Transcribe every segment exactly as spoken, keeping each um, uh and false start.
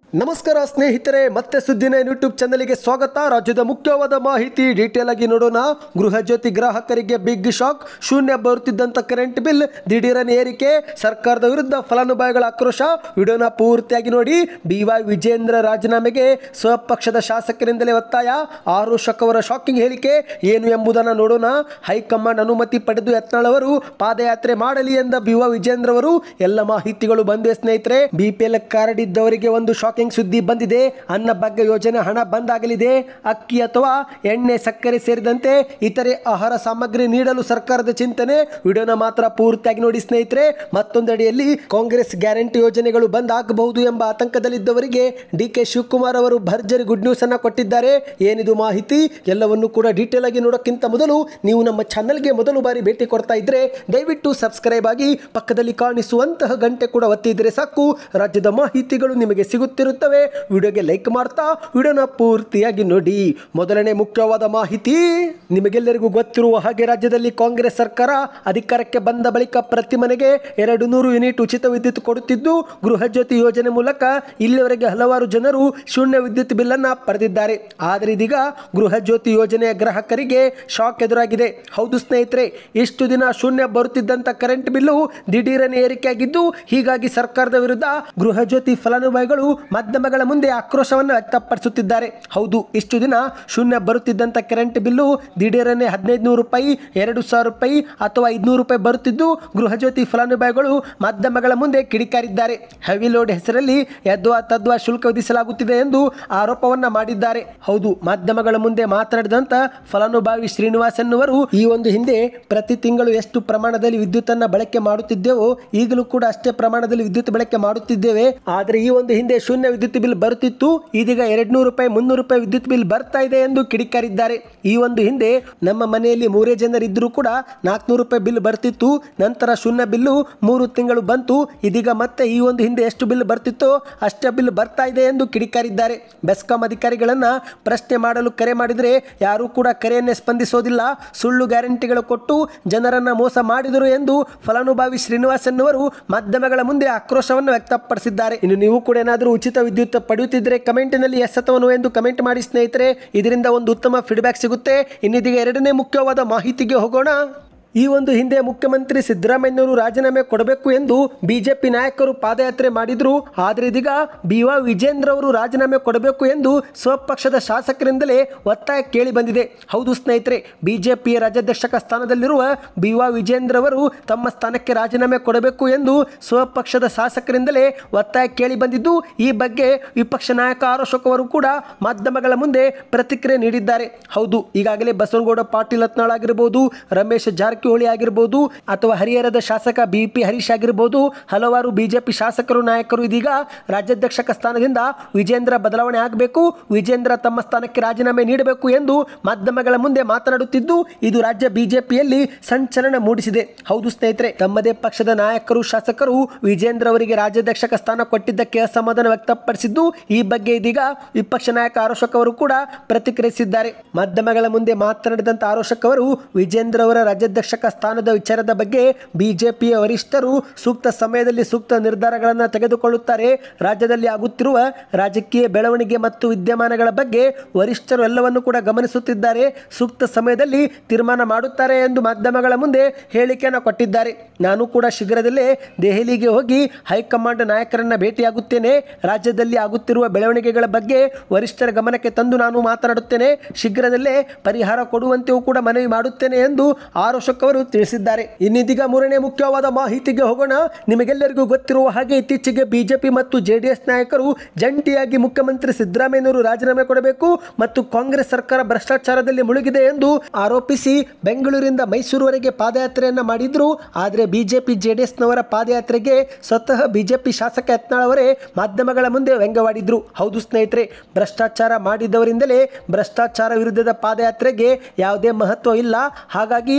ನಮಸ್ಕಾರ ಸ್ನೇಹಿತರೆ, ಮತ್ತೆ ಸುದ್ದಿನ ಯೂಟ್ಯೂಬ್ ಚಾನಲ್ಗೆ ಸ್ವಾಗತ. ರಾಜ್ಯದ ಮುಖ್ಯವಾದ ಮಾಹಿತಿ ಡೀಟೇಲ್ ಆಗಿ ನೋಡೋಣ. ಗೃಹ ಜ್ಯೋತಿ ಗ್ರಾಹಕರಿಗೆ ಬಿಗ್ ಶಾಕ್. ಶೂನ್ಯ ಬರುತ್ತಿದ್ದಂತ ಕರೆಂಟ್ ಬಿಲ್ ದಿಢೀರನೆ ಏರಿಕೆ. ಸರ್ಕಾರದ ವಿರುದ್ಧ ಫಲಾನುಭವಿಗಳ ಆಕ್ರೋಶ. ವಿಡಿಯೋನ ಪೂರ್ತಿಯಾಗಿ ನೋಡಿ. ಬಿ ವೈ ವಿಜೇಂದ್ರ ರಾಜೀನಾಮೆಗೆ ಸ್ವಪಕ್ಷದ ಶಾಸಕರಿಂದಲೇ ಒತ್ತಾಯ. ಆರೋಶಕ್ ಅವರ ಶಾಕಿಂಗ್ ಹೇಳಿಕೆ ಏನು ಎಂಬುದನ್ನು ನೋಡೋಣ. ಹೈಕಮಾಂಡ್ ಅನುಮತಿ ಪಡೆದು ಯತ್ನಾಳ್ ಅವರು ಪಾದಯಾತ್ರೆ ಮಾಡಲಿ ಎಂದ ಬಿ ವೈ ವಿಜೇಂದ್ರ ಅವರು ಎಲ್ಲ ಮಾಹಿತಿಗಳು ಬಂದಿವೆ ಸ್ನೇಹಿತರೆ. ಬಿಪಿಎಲ್ ಕಾರ್ಡ್ ಇದ್ದವರಿಗೆ ಒಂದು ಶಾಕ್ ಸುದ್ದಿ ಬಂದಿದೆ. ಅನ್ನಭಾಗ್ಯ ಯೋಜನೆ ಹಣ ಬಂದಾಗಲಿದೆ. ಅಕ್ಕಿ ಅಥವಾ ಎಣ್ಣೆ, ಸಕ್ಕರೆ ಸೇರಿದಂತೆ ಇತರೆ ಆಹಾರ ಸಾಮಗ್ರಿ ನೀಡಲು ಸರ್ಕಾರದ ಚಿಂತನೆ. ವಿಡಿಯೋನ ಮಾತ್ರ ಪೂರ್ತಿಯಾಗಿ ನೋಡಿ ಸ್ನೇಹಿತರೆ. ಮತ್ತೊಂದೆಡೆಯಲ್ಲಿ ಕಾಂಗ್ರೆಸ್ ಗ್ಯಾರಂಟಿ ಯೋಜನೆಗಳು ಬಂದ್ ಆಗಬಹುದು ಎಂಬ ಆತಂಕದಲ್ಲಿದ್ದವರಿಗೆ ಡಿ ಕೆ ಶಿವಕುಮಾರ್ ಅವರು ಭರ್ಜರಿ ಗುಡ್ ನ್ಯೂಸ್ ಅನ್ನ ಕೊಟ್ಟಿದ್ದಾರೆ. ಏನಿದು ಮಾಹಿತಿ ಎಲ್ಲವನ್ನು ಕೂಡ ಡೀಟೇಲ್ ಆಗಿ ನೋಡೋಕ್ಕಿಂತ ಮೊದಲು ನೀವು ನಮ್ಮ ಚಾನಲ್ಗೆ ಮೊದಲು ಬಾರಿ ಭೇಟಿ ಕೊಡ್ತಾ ಇದ್ರೆ ದಯವಿಟ್ಟು ಸಬ್ಸ್ಕ್ರೈಬ್ ಆಗಿ ಪಕ್ಕದಲ್ಲಿ ಕಾಣಿಸುವಂತಹ ಗಂಟೆ ಕೂಡ ಒತ್ತಿದ್ರೆ ಸಾಕು. ರಾಜ್ಯದ ಮಾಹಿತಿಗಳು ನಿಮಗೆ ಸಿಗುತ್ತಿರುತ್ತವೆ. ವಿಡಿಯೋಗೆ ಲೈಕ್ ಮಾಡ್ತಾ ವಿಡಿಯೋನ ಪೂರ್ತಿಯಾಗಿ ನೋಡಿ. ಮೊದಲನೇ ಮುಖ್ಯವಾದ ಮಾಹಿತಿ, ನಿಮಗೆಲ್ಲರಿಗೂ ಗೊತ್ತಿರುವ ಹಾಗೆ ರಾಜ್ಯದಲ್ಲಿ ಕಾಂಗ್ರೆಸ್ ಸರ್ಕಾರ ಅಧಿಕಾರಕ್ಕೆ ಬಂದ ಬಳಿಕ ಪ್ರತಿ ಮನೆಗೆ ಎರಡು ನೂರು ಯೂನಿಟ್ ಉಚಿತ ವಿದ್ಯುತ್ ಕೊಡುತ್ತಿದ್ದು, ಗೃಹ ಜ್ಯೋತಿ ಯೋಜನೆ ಮೂಲಕ ಇಲ್ಲಿವರೆಗೆ ಹಲವಾರು ಜನರು ಶೂನ್ಯ ವಿದ್ಯುತ್ ಬಿಲ್ ಅನ್ನ ಪಡೆದಿದ್ದಾರೆ. ಆದರೆ ಇದೀಗ ಗೃಹ ಜ್ಯೋತಿ ಯೋಜನೆಯ ಗ್ರಾಹಕರಿಗೆ ಶಾಕ್ ಎದುರಾಗಿದೆ. ಹೌದು ಸ್ನೇಹಿತರೆ, ಇಷ್ಟು ದಿನ ಶೂನ್ಯ ಬರುತ್ತಿದ್ದಂತ ಕರೆಂಟ್ ಬಿಲ್ಲು ದಿಢೀರನೆ ಏರಿಕೆಯಾಗಿದ್ದು, ಹೀಗಾಗಿ ಸರ್ಕಾರದ ವಿರುದ್ಧ ಗೃಹ ಜ್ಯೋತಿ ಫಲಾನುಭವಿಗಳು ಮಾಧ್ಯಮಗಳ ಮುಂದೆ ಆಕ್ರೋಶವನ್ನು ವ್ಯಕ್ತಪಡಿಸುತ್ತಿದ್ದಾರೆ. ಹೌದು, ಇಷ್ಟು ದಿನ ಶೂನ್ಯ ಬರುತ್ತಿದ್ದಂತ ಕರೆಂಟ್ ಬಿಲ್ಲು ದಿಢೀರನೆ ಹದಿನೈದು ನೂರು ರೂಪಾಯಿ, ಎರಡು ಸಾವಿರ ರೂಪಾಯಿ ಅಥವಾ ಐದುನೂರು ರೂಪಾಯಿ ಬರುತ್ತಿದ್ದು, ಗೃಹ ಜ್ಯೋತಿ ಫಲಾನುಭವಿಗಳು ಮಾಧ್ಯಮಗಳ ಮುಂದೆ ಕಿಡಿಕಾರಿದ್ದಾರೆ. ಹೆವಿ ಲೋಡ್ ಹೆಸರಲ್ಲಿ ಯದ್ವಾ ತದ್ವಾ ಶುಲ್ಕ ವಿಧಿಸಲಾಗುತ್ತಿದೆ ಎಂದು ಆರೋಪವನ್ನ ಮಾಡಿದ್ದಾರೆ. ಹೌದು, ಮಾಧ್ಯಮಗಳ ಮುಂದೆ ಮಾತನಾಡಿದಂತ ಫಲಾನುಭವಿ ಶ್ರೀನಿವಾಸ್ ಎನ್ನುವರು, ಈ ಒಂದು ಹಿಂದೆ ಪ್ರತಿ ತಿಂಗಳು ಎಷ್ಟು ಪ್ರಮಾಣದಲ್ಲಿ ವಿದ್ಯುತ್ ಅನ್ನ ಬಳಕೆ ಮಾಡುತ್ತಿದ್ದೇವೋ ಈಗಲೂ ಕೂಡ ಅಷ್ಟೇ ಪ್ರಮಾಣದಲ್ಲಿ ವಿದ್ಯುತ್ ಬಳಕೆ ಮಾಡುತ್ತಿದ್ದೇವೆ. ಆದರೆ ಈ ಒಂದು ಹಿಂದೆ ಶೂನ್ಯ ವಿದ್ಯುತ್ ಬಿಲ್ ಬರುತ್ತಿತ್ತು, ಇದೀಗ ಎರಡ್ ನೂರು ರೂಪಾಯಿ ಮುನ್ನೂರು ರೂಪಾಯಿ ವಿದ್ಯುತ್ ಬಿಲ್ ಬರ್ತಾ ಇದೆ ಎಂದು ಕಿಡಿಕಾರಿದ್ದಾರೆ. ಈ ಒಂದು ಹಿಂದೆ ನಮ್ಮ ಮನೆಯಲ್ಲಿ ಮೂರೇ ಜನರಿದ್ದರೂ ಕೂಡ ನಾಲ್ಕುನೂರು ರೂಪಾಯಿ ಬಿಲ್ ಬರ್ತಿತ್ತು. ನಂತರ ಶೂನ್ಯ ಬಿಲ್ಲು ಮೂರು ತಿಂಗಳು ಬಂತು. ಇದೀಗ ಮತ್ತೆ ಈ ಒಂದು ಹಿಂದೆ ಎಷ್ಟು ಬಿಲ್ ಬರ್ತಿತ್ತೋ ಅಷ್ಟೇ ಬಿಲ್ ಬರ್ತಾ ಇದೆ ಎಂದು ಕಿಡಿಕಾರಿದ್ದಾರೆ. ಬೆಸ್ಕಾಂ ಅಧಿಕಾರಿಗಳನ್ನ ಪ್ರಶ್ನೆ ಮಾಡಲು ಕರೆ ಮಾಡಿದರೆ ಯಾರೂ ಕೂಡ ಕರೆಯನ್ನೇ ಸ್ಪಂದಿಸೋದಿಲ್ಲ. ಸುಳ್ಳು ಗ್ಯಾರಂಟಿಗಳು ಕೊಟ್ಟು ಜನರನ್ನ ಮೋಸ ಮಾಡಿದರು ಎಂದು ಫಲಾನುಭವಿ ಶ್ರೀನಿವಾಸ್ ಎನ್ನುವರು ಮಾಧ್ಯಮಗಳ ಮುಂದೆ ಆಕ್ರೋಶವನ್ನು ವ್ಯಕ್ತಪಡಿಸಿದ್ದಾರೆ. ಇನ್ನು ನೀವು ಕೂಡ ಏನಾದರೂ ಉಚಿತ ವಿದ್ಯುತ್ ಪಡೆಯುತ್ತಿದ್ದರೆ ಕಮೆಂಟಿನಲ್ಲಿ ಎಸ್ ಅಥವಾ ನೋ ಎಂದು ಕಮೆಂಟ್ ಮಾಡಿ ಸ್ನೇಹಿತರೆ. ಇದರಿಂದ ಒಂದು ಉತ್ತಮ ಫೀಡ್ಬ್ಯಾಕ್ ಸಿಗುತ್ತೆ. ಇನ್ನಿದೀಗ ಎರಡನೇ ಮುಖ್ಯವಾದ ಮಾಹಿತಿಗೆ ಹೋಗೋಣ. ಈ ಒಂದು ಹಿಂದೆ ಮುಖ್ಯಮಂತ್ರಿ ಸಿದ್ದರಾಮಯ್ಯನವರು ರಾಜೀನಾಮೆ ಕೊಡಬೇಕು ಎಂದು ಬಿಜೆಪಿ ನಾಯಕರು ಪಾದಯಾತ್ರೆ ಮಾಡಿದ್ರು. ಆದರೆ ಇದೀಗ ಬಿ ವೈ ವಿಜೇಂದ್ರ ಅವರು ರಾಜೀನಾಮೆ ಕೊಡಬೇಕು ಎಂದು ಸ್ವಪಕ್ಷದ ಶಾಸಕರಿಂದಲೇ ಒತ್ತಾಯ ಕೇಳಿ ಬಂದಿದೆ. ಹೌದು ಸ್ನೇಹಿತರೆ, ಬಿಜೆಪಿಯ ರಾಜ್ಯಾಧ್ಯಕ್ಷಕ ಸ್ಥಾನದಲ್ಲಿರುವ ಬಿ ವೈ ವಿಜೇಂದ್ರ ಅವರು ತಮ್ಮ ಸ್ಥಾನಕ್ಕೆ ರಾಜೀನಾಮೆ ಕೊಡಬೇಕು ಎಂದು ಸ್ವಪಕ್ಷದ ಶಾಸಕರಿಂದಲೇ ಒತ್ತಾಯ ಕೇಳಿ ಬಂದಿದ್ದು, ಈ ಬಗ್ಗೆ ವಿಪಕ್ಷ ನಾಯಕ ಆರೋಶಕ್ ಅವರು ಕೂಡ ಮಾಧ್ಯಮಗಳ ಮುಂದೆ ಪ್ರತಿಕ್ರಿಯೆ ನೀಡಿದ್ದಾರೆ. ಹೌದು, ಈಗಾಗಲೇ ಬಸವನಗೌಡ ಪಾಟೀಲ್ ಯತ್ನಾಳ್ ಆಗಿರಬಹುದು, ರಮೇಶ್ ಜಾರಕಿಹೊಳಿ ಆಗಿರಬಹುದು ಅಥವಾ ಹರಿಹರದ ಶಾಸಕ ಬಿ ಪಿ ಹರೀಶ್ ಆಗಿರಬಹುದು, ಹಲವಾರು ಬಿಜೆಪಿ ಶಾಸಕರು ನಾಯಕರು ಇದೀಗ ರಾಜ್ಯಾಧ್ಯಕ್ಷಕ ಸ್ಥಾನದಿಂದ ವಿಜೇಂದ್ರ ಬದಲಾವಣೆ ಆಗಬೇಕು, ವಿಜೇಂದ್ರ ತಮ್ಮ ಸ್ಥಾನಕ್ಕೆ ರಾಜೀನಾಮೆ ನೀಡಬೇಕು ಎಂದು ಮಾಧ್ಯಮಗಳ ಮುಂದೆ ಮಾತನಾಡುತ್ತಿದ್ದು, ಇದು ರಾಜ್ಯ ಬಿಜೆಪಿಯಲ್ಲಿ ಸಂಚಲನ ಮೂಡಿಸಿದೆ. ಹೌದು ಸ್ನೇಹಿತರೆ, ತಮ್ಮದೇ ಪಕ್ಷದ ನಾಯಕರು ಶಾಸಕರು ವಿಜೇಂದ್ರ ಅವರಿಗೆ ರಾಜ್ಯಾಧ್ಯಕ್ಷಕ ಸ್ಥಾನ ಕೊಟ್ಟಿದ್ದಕ್ಕೆ ಅಸಮಾಧಾನ ವ್ಯಕ್ತಪಡಿಸಿದ್ದು, ಈ ಬಗ್ಗೆ ಇದೀಗ ವಿಪಕ್ಷ ನಾಯಕ ಆರೋಶಕ್ ಅವರು ಕೂಡ ಪ್ರತಿಕ್ರಿಯಿಸಿದ್ದಾರೆ. ಮಾಧ್ಯಮಗಳ ಮುಂದೆ ಮಾತನಾಡಿದಂತ ಆರೋಶಕ್ ಅವರು ವಿಜೇಂದ್ರ ಅವರ ರಾಜ್ಯಾಧ್ಯಕ್ಷ ಸ್ಥಾನದ ವಿಚಾರದ ಬಗ್ಗೆ ಬಿಜೆಪಿಯ ವರಿಷ್ಠರು ಸೂಕ್ತ ಸಮಯದಲ್ಲಿ ಸೂಕ್ತ ನಿರ್ಧಾರಗಳನ್ನು ತೆಗೆದುಕೊಳ್ಳುತ್ತಾರೆ. ರಾಜ್ಯದಲ್ಲಿ ಆಗುತ್ತಿರುವ ರಾಜಕೀಯ ಬೆಳವಣಿಗೆ ಮತ್ತು ವಿದ್ಯಮಾನಗಳ ಬಗ್ಗೆ ವರಿಷ್ಠರು ಎಲ್ಲವನ್ನು ಕೂಡ ಗಮನಿಸುತ್ತಿದ್ದಾರೆ. ಸೂಕ್ತ ಸಮಯದಲ್ಲಿ ತೀರ್ಮಾನ ಮಾಡುತ್ತಾರೆ ಎಂದು ಮಾಧ್ಯಮಗಳ ಮುಂದೆ ಹೇಳಿಕೆಯನ್ನು ಕೊಟ್ಟಿದ್ದಾರೆ. ನಾನು ಕೂಡ ಶೀಘ್ರದಲ್ಲೇ ದೆಹಲಿಗೆ ಹೋಗಿ ಹೈಕಮಾಂಡ್ ನಾಯಕರನ್ನ ಭೇಟಿಯಾಗುತ್ತೇನೆ. ರಾಜ್ಯದಲ್ಲಿ ಆಗುತ್ತಿರುವ ಬೆಳವಣಿಗೆಗಳ ಬಗ್ಗೆ ವರಿಷ್ಠರ ಗಮನಕ್ಕೆ ತಂದು ನಾನು ಮಾತನಾಡುತ್ತೇನೆ. ಶೀಘ್ರದಲ್ಲೇ ಪರಿಹಾರ ಕೊಡುವಂತೆಯೂ ಕೂಡ ಮನವಿ ಮಾಡುತ್ತೇನೆ ಎಂದು ಆರೋಶಕ್ ಅವರು ತಿಳಿಸಿದ್ದಾರೆ. ಇನ್ನಿದೀಗ ಮೂರನೇ ಮುಖ್ಯವಾದ ಮಾಹಿತಿಗೆ ಹೋಗೋಣ. ನಿಮಗೆಲ್ಲರಿಗೂ ಗೊತ್ತಿರುವ ಹಾಗೆ ಇತ್ತೀಚೆಗೆ ಬಿಜೆಪಿ ಮತ್ತು ಜೆಡಿಎಸ್ ನಾಯಕರು ಜಂಟಿಯಾಗಿ ಮುಖ್ಯಮಂತ್ರಿ ಸಿದ್ದರಾಮಯ್ಯನವರು ರಾಜೀನಾಮೆ ಕೊಡಬೇಕು ಮತ್ತು ಕಾಂಗ್ರೆಸ್ ಸರ್ಕಾರ ಭ್ರಷ್ಟಾಚಾರದಲ್ಲಿ ಮುಳುಗಿದೆ ಎಂದು ಆರೋಪಿಸಿ ಬೆಂಗಳೂರಿಂದ ಮೈಸೂರುವರೆಗೆ ಪಾದಯಾತ್ರೆಯನ್ನ ಮಾಡಿದ್ರು. ಆದರೆ ಬಿಜೆಪಿ ಜೆಡಿಎಸ್ನವರ ಪಾದಯಾತ್ರೆಗೆ ಸ್ವತಃ ಬಿಜೆಪಿ ಶಾಸಕ ಯತ್ನಾಳ್ ಅವರೇ ಮಾಧ್ಯಮಗಳ ಮುಂದೆ ವ್ಯಂಗ್ಯವಾಡಿದ್ರು. ಹೌದು ಸ್ನೇಹಿತರೆ, ಭ್ರಷ್ಟಾಚಾರ ಮಾಡಿದವರಿಂದಲೇ ಭ್ರಷ್ಟಾಚಾರ ವಿರುದ್ಧದ ಪಾದಯಾತ್ರೆಗೆ ಯಾವುದೇ ಮಹತ್ವ ಇಲ್ಲ. ಹಾಗಾಗಿ ನಾವು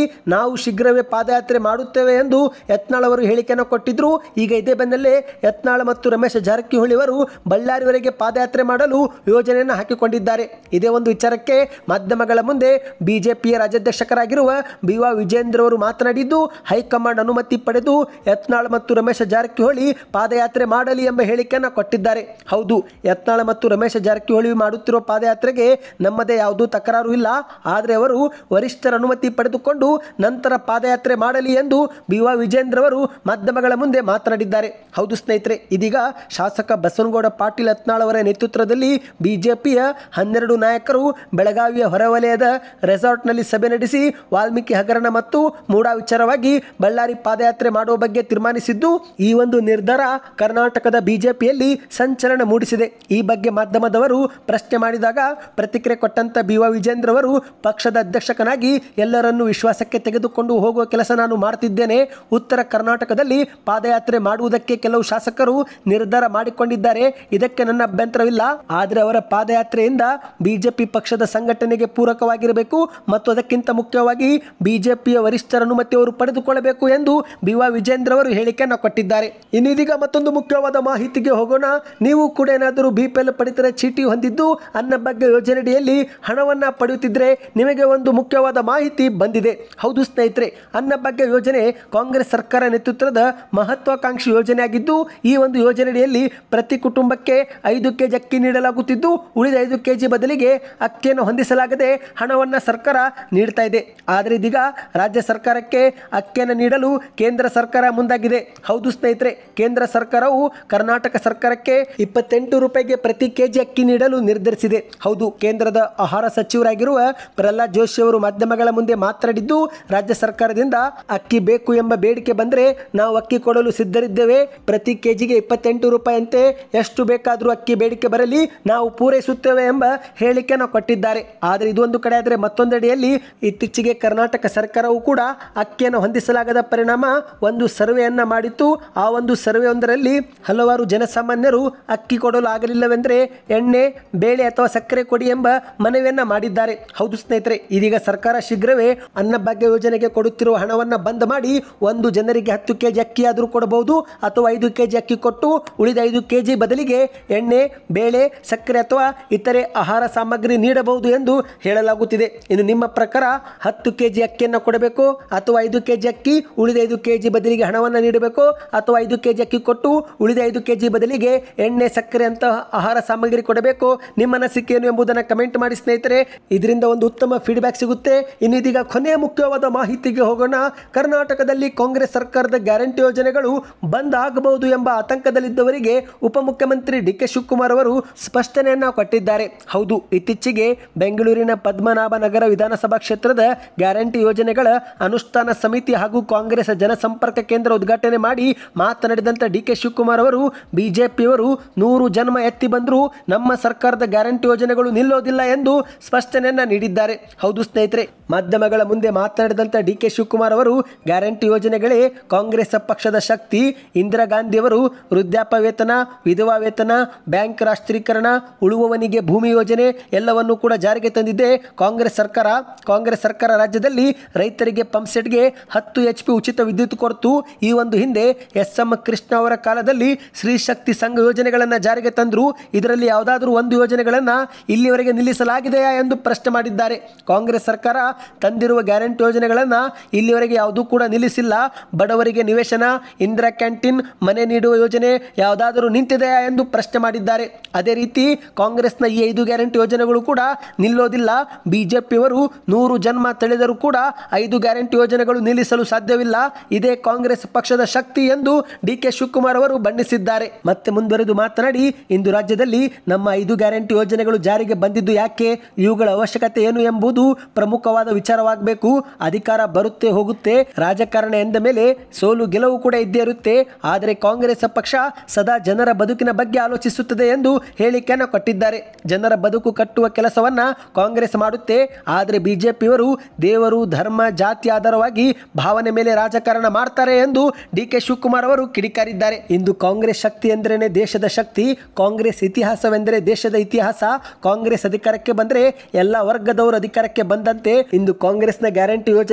ನಾವು ಶೀಘ್ರವೇ ಪಾದಯಾತ್ರೆ ಮಾಡುತ್ತೇವೆ ಎಂದು ಯತ್ನಾಳ್ ಅವರು ಹೇಳಿಕೆಯನ್ನು ಕೊಟ್ಟಿದ್ರು. ಈಗ ಇದೇ ಬೆನ್ನಲ್ಲೇ ಯತ್ನಾಳ್ ಮತ್ತು ರಮೇಶ್ ಜಾರಕಿಹೊಳಿ ಅವರು ಬಳ್ಳಾರಿವರೆಗೆ ಪಾದಯಾತ್ರೆ ಮಾಡಲು ಯೋಜನೆಯನ್ನು ಹಾಕಿಕೊಂಡಿದ್ದಾರೆ. ಇದೇ ಒಂದು ವಿಚಾರಕ್ಕೆ ಮಾಧ್ಯಮಗಳ ಮುಂದೆ ಬಿಜೆಪಿಯ ರಾಜ್ಯಾಧ್ಯಕ್ಷರಾಗಿರುವ ಬಿ ವಾ ವಿಜೇಂದ್ರ ಅವರು ಮಾತನಾಡಿದ್ದು, ಹೈಕಮಾಂಡ್ ಅನುಮತಿ ಪಡೆದು ಯತ್ನಾಳ್ ಮತ್ತು ರಮೇಶ್ ಜಾರಕಿಹೊಳಿ ಪಾದಯಾತ್ರೆ ಮಾಡಲಿ ಎಂಬ ಹೇಳಿಕೆಯನ್ನು ಕೊಟ್ಟಿದ್ದಾರೆ. ಹೌದು, ಯತ್ನಾಳ್ ಮತ್ತು ರಮೇಶ್ ಜಾರಕಿಹೊಳಿ ಮಾಡುತ್ತಿರುವ ಪಾದಯಾತ್ರೆಗೆ ನಮ್ಮದೇ ಯಾವುದೂ ತಕರಾರು ಇಲ್ಲ. ಆದರೆ ಅವರು ವರಿಷ್ಠರ ಅನುಮತಿ ಪಡೆದುಕೊಂಡು ನಂತರ ಪಾದಯಾತ್ರೆ ಮಾಡಲಿ ಎಂದು ಬಿ ವಾ ವಿಜೇಂದ್ರ ಅವರು ಮಾಧ್ಯಮಗಳ ಮುಂದೆ ಮಾತನಾಡಿದ್ದಾರೆ. ಹೌದು ಸ್ನೇಹಿತರೆ, ಇದೀಗ ಶಾಸಕ ಬಸನಗೌಡ ಪಾಟೀಲ್ ಯತ್ನಾಳ್ ಅವರ ನೇತೃತ್ವದಲ್ಲಿ ಬಿಜೆಪಿಯ ಹನ್ನೆರಡು ನಾಯಕರು ಬೆಳಗಾವಿಯ ಹೊರವಲಯದ ರೆಸಾರ್ಟ್ನಲ್ಲಿ ಸಭೆ ನಡೆಸಿ ವಾಲ್ಮೀಕಿ ಹಗರಣ ಮತ್ತು ಮೂಡಾ ವಿಚಾರವಾಗಿ ಬಳ್ಳಾರಿ ಪಾದಯಾತ್ರೆ ಮಾಡುವ ಬಗ್ಗೆ ತೀರ್ಮಾನಿಸಿದ್ದು, ಈ ಒಂದು ನಿರ್ಧಾರ ಕರ್ನಾಟಕದ ಬಿಜೆಪಿಯಲ್ಲಿ ಸಂಚಲನ ಮೂಡಿಸಿದೆ. ಈ ಬಗ್ಗೆ ಮಾಧ್ಯಮದವರು ಪ್ರಶ್ನೆ ಮಾಡಿದಾಗ ಪ್ರತಿಕ್ರಿಯೆ ಕೊಟ್ಟಂತ ಬಿ ವಾ ವಿಜೇಂದ್ರ ಅವರು, ಪಕ್ಷದ ಅಧ್ಯಕ್ಷಕನಾಗಿ ಎಲ್ಲರನ್ನೂ ವಿಶ್ವಾಸಕ್ಕೆ ತೆಗೆದುಕೊಂಡು ಹೋಗುವ ಕೆಲಸ ನಾನು ಮಾಡ್ತಿದ್ದೇನೆ. ಉತ್ತರ ಕರ್ನಾಟಕದಲ್ಲಿ ಪಾದಯಾತ್ರೆ ಮಾಡುವುದಕ್ಕೆ ಕೆಲವು ಶಾಸಕರು ನಿರ್ಧಾರ ಮಾಡಿಕೊಂಡಿದ್ದಾರೆ. ಇದಕ್ಕೆ ನನ್ನ ಅಭ್ಯಂತರವಿಲ್ಲ. ಆದರೆ ಅವರ ಪಾದಯಾತ್ರೆಯಿಂದ ಬಿಜೆಪಿ ಪಕ್ಷದ ಸಂಘಟನೆಗೆ ಪೂರಕವಾಗಿರಬೇಕು ಮತ್ತು ಅದಕ್ಕಿಂತ ಮುಖ್ಯವಾಗಿ ಬಿಜೆಪಿಯ ವರಿಷ್ಠರ ಅನುಮತಿ ಅವರು ಪಡೆದುಕೊಳ್ಳಬೇಕು ಎಂದು ಬಿ ವಾ ವಿಜೇಂದ್ರ ಅವರು ಹೇಳಿಕೆಯನ್ನು ಕೊಟ್ಟಿದ್ದಾರೆ. ಇನ್ನು ಇದೀಗ ಮತ್ತೊಂದು ಮುಖ್ಯವಾದ ಮಾಹಿತಿಗೆ ಹೋಗೋಣ. ನೀವು ಕೂಡ ಏನಾದರೂ ಬಿ ಪಿ ಎಲ್ ಪಡಿತರ ಚೀಟಿ ಹೊಂದಿದ್ದು ಅನ್ನಭಾಗ್ಯ ಯೋಜನೆಯಡಿಯಲ್ಲಿ ಹಣವನ್ನ ಪಡೆಯುತ್ತಿದ್ರೆ ನಿಮಗೆ ಒಂದು ಮುಖ್ಯವಾದ ಮಾಹಿತಿ ಬಂದಿದೆ. ಹೌದು ಸ್ನೇಹಿತರೆ, ಅನ್ನಭಾಗ್ಯ ಯೋಜನೆ ಕಾಂಗ್ರೆಸ್ ಸರ್ಕಾರ ನೇತೃತ್ವದ ಮಹತ್ವಾಕಾಂಕ್ಷಿ ಯೋಜನೆಯಾಗಿದ್ದು, ಈ ಒಂದು ಯೋಜನೆಯಡಿಯಲ್ಲಿ ಪ್ರತಿ ಕುಟುಂಬಕ್ಕೆ ಐದು ಕೆಜಿ ಅಕ್ಕಿ ನೀಡಲಾಗುತ್ತಿದ್ದು, ಉಳಿದ ಐದು ಕೆಜಿ ಬದಲಿಗೆ ಅಕ್ಕಿಯನ್ನು ಹೊಂದಿಸಲಾಗದೆ ಹಣವನ್ನ ಸರ್ಕಾರ ನೀಡ್ತಾ ಇದೆ. ಆದರೆ ಇದೀಗ ರಾಜ್ಯ ಸರ್ಕಾರಕ್ಕೆ ಅಕ್ಕಿಯನ್ನು ನೀಡಲು ಕೇಂದ್ರ ಸರ್ಕಾರ ಮುಂದಾಗಿದೆ. ಹೌದು ಸ್ನೇಹಿತರೆ, ಕೇಂದ್ರ ಸರ್ಕಾರವು ಕರ್ನಾಟಕ ಸರ್ಕಾರಕ್ಕೆ ಇಪ್ಪತ್ತೆಂಟು ರೂಪಾಯಿಗೆ ಪ್ರತಿ ಕೆಜಿ ಅಕ್ಕಿ ನೀಡಲು ನಿರ್ಧರಿಸಿದೆ. ಹೌದು, ಕೇಂದ್ರದ ಆಹಾರ ಸಚಿವರಾಗಿರುವ ಪ್ರಹ್ಲಾದ್ ಜೋಶಿ ಅವರು ಮಾಧ್ಯಮಗಳ ಮುಂದೆ ಮಾತನಾಡಿದ್ದು, ರಾಜ್ಯ ಸರ್ಕಾರದಿಂದ ಅಕ್ಕಿ ಬೇಕು ಎಂಬ ಬೇಡಿಕೆ ಬಂದರೆ ನಾವು ಅಕ್ಕಿ ಕೊಡಲು ಸಿದ್ಧರಿದ್ದೇವೆ. ಪ್ರತಿ ಕೆಜಿಗೆ ಇಪ್ಪತ್ತೆಂಟು ರೂಪಾಯಿ ಅಂತೆ ಎಷ್ಟು ಬೇಕಾದರೂ ಅಕ್ಕಿ ಬೇಡಿಕೆ ಬರಲಿ, ನಾವು ಪೂರೈಸುತ್ತೇವೆ ಎಂಬ ಹೇಳಿಕೆಯನ್ನು ಕೊಟ್ಟಿದ್ದಾರೆ. ಆದರೆ ಇದೊಂದು ಕಡೆ ಆದರೆ ಮತ್ತೊಂದೆಡೆಯಲ್ಲಿ ಇತ್ತೀಚೆಗೆ ಕರ್ನಾಟಕ ಸರ್ಕಾರವು ಕೂಡ ಅಕ್ಕಿಯನ್ನು ಹೊಂದಿಸಲಾಗದ ಪರಿಣಾಮ ಒಂದು ಸರ್ವೆಯನ್ನ ಮಾಡಿತ್ತು. ಆ ಒಂದು ಸರ್ವೆ ಒಂದರಲ್ಲಿ ಹಲವಾರು ಜನಸಾಮಾನ್ಯರು ಅಕ್ಕಿ ಕೊಡಲು ಆಗಲಿಲ್ಲವೆಂದರೆ ಎಣ್ಣೆ, ಬೇಳೆ ಅಥವಾ ಸಕ್ಕರೆ ಕೊಡಿ ಎಂಬ ಮನವಿಯನ್ನ ಮಾಡಿದ್ದಾರೆ. ಹೌದು ಸ್ನೇಹಿತರೆ, ಇದೀಗ ಸರ್ಕಾರ ಶೀಘ್ರವೇ ಅನ್ನಭಾಗ್ಯ ಯೋಜನೆಗೆ ಕೊಡುತ್ತಿರುವ ಹಣವನ್ನ ಬಂದ್ ಮಾಡಿ ಒಂದು ಜನರಿಗೆ ಹತ್ತು ಕೆಜಿ ಅಕ್ಕಿ ಆದರೂ ಕೊಡಬಹುದು ಅಥವಾ ಐದು ಕೆಜಿ ಅಕ್ಕಿ ಕೊಟ್ಟು ಉಳಿದ ಐದು ಕೆಜಿ ಬದಲಿಗೆ ಎಣ್ಣೆ, ಬೇಳೆ, ಸಕ್ಕರೆ ಅಥವಾ ಇತರೆ ಆಹಾರ ಸಾಮಗ್ರಿ ನೀಡಬಹುದು ಎಂದು ಹೇಳಲಾಗುತ್ತಿದೆ. ಇನ್ನು ನಿಮ್ಮ ಪ್ರಕಾರ ಹತ್ತು ಕೆಜಿ ಅಕ್ಕಿಯನ್ನು ಕೊಡಬೇಕು ಅಥವಾ ಐದು ಕೆಜಿ ಅಕ್ಕಿ ಉಳಿದ ಐದು ಕೆಜಿ ಬದಲಿಗೆ ಹಣವನ್ನು ನೀಡಬೇಕು ಅಥವಾ ಐದು ಕೆಜಿ ಅಕ್ಕಿ ಕೊಟ್ಟು ಉಳಿದ ಐದು ಕೆಜಿ ಬದಲಿಗೆ ಎಣ್ಣೆ, ಸಕ್ಕರೆ ಅಂತ ಆಹಾರ ಸಾಮಗ್ರಿ ಕೊಡಬೇಕು? ನಿಮ್ಮ ಅನಿಸಿಕೆ ಏನು ಎಂಬುದನ್ನು ಕಮೆಂಟ್ ಮಾಡಿ ಸ್ನೇಹಿತರೆ. ಇದರಿಂದ ಒಂದು ಉತ್ತಮ ಫೀಡ್ಬ್ಯಾಕ್ ಸಿಗುತ್ತೆ. ಇನ್ನು ಇದೀಗ ಕೊನೆಯ ಮುಖ್ಯವಾದ ಮಾಹಿತಿಗೆ ಹೋಗೋಣ. ಕರ್ನಾಟಕದಲ್ಲಿ ಕಾಂಗ್ರೆಸ್ ಸರ್ಕಾರದ ಗ್ಯಾರಂಟಿ ಯೋಜನೆಗಳು ಬಂದ್ ಆಗಬಹುದು ಎಂಬ ಆತಂಕದಲ್ಲಿದ್ದವರಿಗೆ ಉಪಮುಖ್ಯಮಂತ್ರಿ ಡಿ ಕೆ ಶಿವಕುಮಾರ್ ಅವರು ಸ್ಪಷ್ಟನೆಯನ್ನ ಕೊಟ್ಟಿದ್ದಾರೆ. ಹೌದು, ಇತ್ತೀಚೆಗೆ ಬೆಂಗಳೂರಿನ ಪದ್ಮನಾಭ ನಗರ ವಿಧಾನಸಭಾ ಕ್ಷೇತ್ರದ ಗ್ಯಾರಂಟಿ ಯೋಜನೆಗಳ ಅನುಷ್ಠಾನ ಸಮಿತಿ ಹಾಗೂ ಕಾಂಗ್ರೆಸ್ ಜನಸಂಪರ್ಕ ಕೇಂದ್ರ ಉದ್ಘಾಟನೆ ಮಾಡಿ ಮಾತನಾಡಿದಂಥ ಡಿ ಕೆ ಶಿವಕುಮಾರ್ ಅವರು, ಬಿಜೆಪಿಯವರು ನೂರು ಜನ್ಮ ಎತ್ತಿ ಬಂದರೂ ನಮ್ಮ ಸರ್ಕಾರದ ಗ್ಯಾರಂಟಿ ಯೋಜನೆಗಳು ನಿಲ್ಲೋದಿಲ್ಲ ಎಂದು ಸ್ಪಷ್ಟನೆಯನ್ನ ನೀಡಿದ್ದಾರೆ. ಹೌದು ಸ್ನೇಹಿತರೆ, ಮಾಧ್ಯಮಗಳ ಮುಂದೆ ಮಾತನಾಡಿದಂಥ ಡಿ ಕೆ ಶಿವಕುಮಾರ್ ಅವರು, ಗ್ಯಾರಂಟಿ ಯೋಜನೆಗಳೇ ಕಾಂಗ್ರೆಸ್ ಪಕ್ಷದ ಶಕ್ತಿ. ಇಂದಿರಾ ಗಾಂಧಿಯವರು ವೃದ್ಧಾಪ್ಯ ವೇತನ, ವಿಧವಾ ವೇತನ, ಬ್ಯಾಂಕ್ ರಾಷ್ಟ್ರೀಕರಣ, ಉಳುವವನಿಗೆ ಭೂಮಿ ಯೋಜನೆ ಎಲ್ಲವನ್ನೂ ಕೂಡ ಜಾರಿಗೆ ತಂದಿದೆ ಕಾಂಗ್ರೆಸ್ ಸರ್ಕಾರ. ಕಾಂಗ್ರೆಸ್ ಸರ್ಕಾರ ರಾಜ್ಯದಲ್ಲಿ ರೈತರಿಗೆ ಪಂಪ್ಸೆಟ್ಗೆ ಹತ್ತು ಎಚ್ ಪಿ ಉಚಿತ ವಿದ್ಯುತ್ ಕೊಡ್ತು. ಈ ಒಂದು ಹಿಂದೆ ಎಸ್ ಎಂ ಕೃಷ್ಣ ಅವರ ಕಾಲದಲ್ಲಿ ಸ್ತ್ರೀ ಶಕ್ತಿ ಸಂಘ ಯೋಜನೆಗಳನ್ನು ಜಾರಿಗೆ ತಂದರು. ಇದರಲ್ಲಿ ಯಾವುದಾದ್ರೂ ಒಂದು ಯೋಜನೆಗಳನ್ನು ಇಲ್ಲಿವರೆಗೆ ನಿಲ್ಲಿಸಲಾಗಿದೆಯಾ ಎಂದು ಪ್ರಶ್ನೆ ಮಾಡಿದ್ದಾರೆ. ಕಾಂಗ್ರೆಸ್ ಸರ್ಕಾರ ತಂದಿರುವ ಗ್ಯಾರಂಟಿ ಯೋಜನೆಗಳನ್ನು ಇಲ್ಲಿವರೆಗೆ ಯಾವುದೂ ಕೂಡ ನಿಲ್ಲಿಸಿಲ್ಲ. ಬಡವರಿಗೆ ನಿವೇಶನ, ಇಂದಿರಾ ಕ್ಯಾಂಟೀನ್, ಮನೆ ನೀಡುವ ಯೋಜನೆ ಯಾವುದಾದರೂ ನಿಂತಿದೆಯಾ ಎಂದು ಪ್ರಶ್ನೆ ಮಾಡಿದ್ದಾರೆ. ಅದೇ ರೀತಿ ಕಾಂಗ್ರೆಸ್ನ ಈ ಐದು ಗ್ಯಾರಂಟಿ ಯೋಜನೆಗಳು ಕೂಡ ನಿಲ್ಲೋದಿಲ್ಲ. ಬಿಜೆಪಿಯವರು ನೂರು ಜನ್ಮ ತಳೆದರೂ ಕೂಡ ಐದು ಗ್ಯಾರಂಟಿ ಯೋಜನೆಗಳು ನಿಲ್ಲಿಸಲು ಸಾಧ್ಯವಿಲ್ಲ. ಇದೇ ಕಾಂಗ್ರೆಸ್ ಪಕ್ಷದ ಶಕ್ತಿ ಎಂದು ಡಿ ಕೆ ಶಿವಕುಮಾರ್ ಅವರು ಬಣ್ಣಿಸಿದ್ದಾರೆ. ಮತ್ತೆ ಮುಂದುವರೆದು ಮಾತನಾಡಿ, ಇಂದು ರಾಜ್ಯದಲ್ಲಿ ನಮ್ಮ ಐದು ಗ್ಯಾರಂಟಿ ಯೋಜನೆಗಳು ಜಾರಿಗೆ ಬಂದಿದ್ದು ಯಾಕೆ, ಇವುಗಳ ಅವಶ್ಯಕತೆ ಏನು ಎಂಬುದು ಪ್ರಮುಖವಾದ ವಿಚಾರವಾಗಬೇಕು. ಅಧಿಕಾರ ಬರುತ್ತೆ ಹೋಗುತ್ತೆ, ರಾಜಕಾರಣ ಎಂದ ಮೇಲೆ ಸೋಲು ಗೆಲುವು ಕೂಡ ಇದ್ದೇ ಇರುತ್ತೆ. ಆದರೆ ಕಾಂಗ್ರೆಸ್ ಪಕ್ಷ ಸದಾ ಜನರ ಬದುಕಿನ ಬಗ್ಗೆ ಆಲೋಚಿಸುತ್ತದೆ ಎಂದು ಹೇಳಿಕೆಯನ್ನು ಕೊಟ್ಟಿದ್ದಾರೆ. ಜನರ ಬದುಕು ಕಟ್ಟುವ ಕೆಲಸವನ್ನ ಕಾಂಗ್ರೆಸ್ ಮಾಡುತ್ತೆ. ಆದರೆ ಬಿಜೆಪಿಯವರು ದೇವರು, ಧರ್ಮ, ಜಾತಿ ಆಧಾರವಾಗಿ ಭಾವನೆ ಮೇಲೆ ರಾಜಕಾರಣ ಮಾಡ್ತಾರೆ ಎಂದು ಡಿ ಕೆ ಶಿವಕುಮಾರ್ ಅವರು ಕಿಡಿಕಾರಿದ್ದಾರೆ. ಇಂದು ಕಾಂಗ್ರೆಸ್ ಶಕ್ತಿ ಎಂದರೇನೆ ದೇಶದ ಶಕ್ತಿ, ಕಾಂಗ್ರೆಸ್ ಇತಿಹಾಸವೆಂದರೆ ದೇಶದ ಇತಿಹಾಸ. ಕಾಂಗ್ರೆಸ್ ಅಧಿಕಾರಕ್ಕೆ ಬಂದರೆ ಎಲ್ಲ ವರ್ಗದವರು ಅಧಿಕಾರಕ್ಕೆ ಬಂದಂತೆ ಇಂದು ಕಾಂಗ್ರೆಸ್ನ ಗ್ಯಾರಂಟಿ ಯೋಜನೆ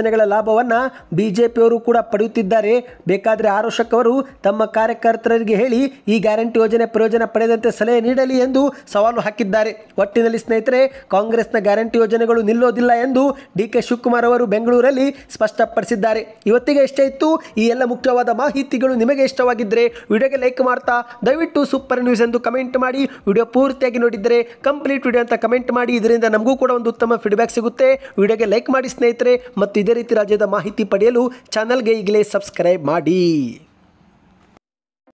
ಯೋಜನೆಗಳ ಲಾಭವನ್ನು ಬಿಜೆಪಿಯವರು ಕೂಡ ಪಡೆಯುತ್ತಿದ್ದಾರೆ. ಬೇಕಾದರೆ ಆರೋಶಕ್ ಅವರು ತಮ್ಮ ಕಾರ್ಯಕರ್ತರಿಗೆ ಹೇಳಿ ಈ ಗ್ಯಾರಂಟಿ ಯೋಜನೆ ಪ್ರಯೋಜನ ಪಡೆದಂತೆ ಸಲಹೆ ನೀಡಲಿ ಎಂದು ಸವಾಲು ಹಾಕಿದ್ದಾರೆ. ಒಟ್ಟಿನಲ್ಲಿ ಸ್ನೇಹಿತರೆ, ಕಾಂಗ್ರೆಸ್ನ ಗ್ಯಾರಂಟಿ ಯೋಜನೆಗಳು ನಿಲ್ಲೋದಿಲ್ಲ ಎಂದು ಡಿ ಕೆ ಶಿವಕುಮಾರ್ ಅವರು ಬೆಂಗಳೂರಲ್ಲಿ ಸ್ಪಷ್ಟಪಡಿಸಿದ್ದಾರೆ. ಇವತ್ತಿಗೆ ಇಷ್ಟ ಇತ್ತು. ಈ ಎಲ್ಲ ಮುಖ್ಯವಾದ ಮಾಹಿತಿಗಳು ನಿಮಗೆ ಇಷ್ಟವಾಗಿದ್ದರೆ ವಿಡಿಯೋಗೆ ಲೈಕ್ ಮಾಡ್ತಾ ದಯವಿಟ್ಟು ಸೂಪರ್ ನ್ಯೂಸ್ ಎಂದು ಕಮೆಂಟ್ ಮಾಡಿ. ವಿಡಿಯೋ ಪೂರ್ತಿಯಾಗಿ ನೋಡಿದರೆ ಕಂಪ್ಲೀಟ್ ವಿಡಿಯೋ ಅಂತ ಕಮೆಂಟ್ ಮಾಡಿ. ಇದರಿಂದ ನಮಗೂ ಕೂಡ ಒಂದು ಉತ್ತಮ ಫೀಡ್ಬ್ಯಾಕ್ ಸಿಗುತ್ತೆ. ವಿಡಿಯೋಗೆ ಲೈಕ್ ಮಾಡಿ ಸ್ನೇಹಿತರೆ, ಮತ್ತು ಇದೇ ರೀತಿ ರಾಜ್ಯದ ಮಾಹಿತಿ ಪಡೆಯಲು ಚಾನಲ್ಗೆ ಈಗಲೇ ಸಬ್ಸ್ಕ್ರೈಬ್ ಮಾಡಿ.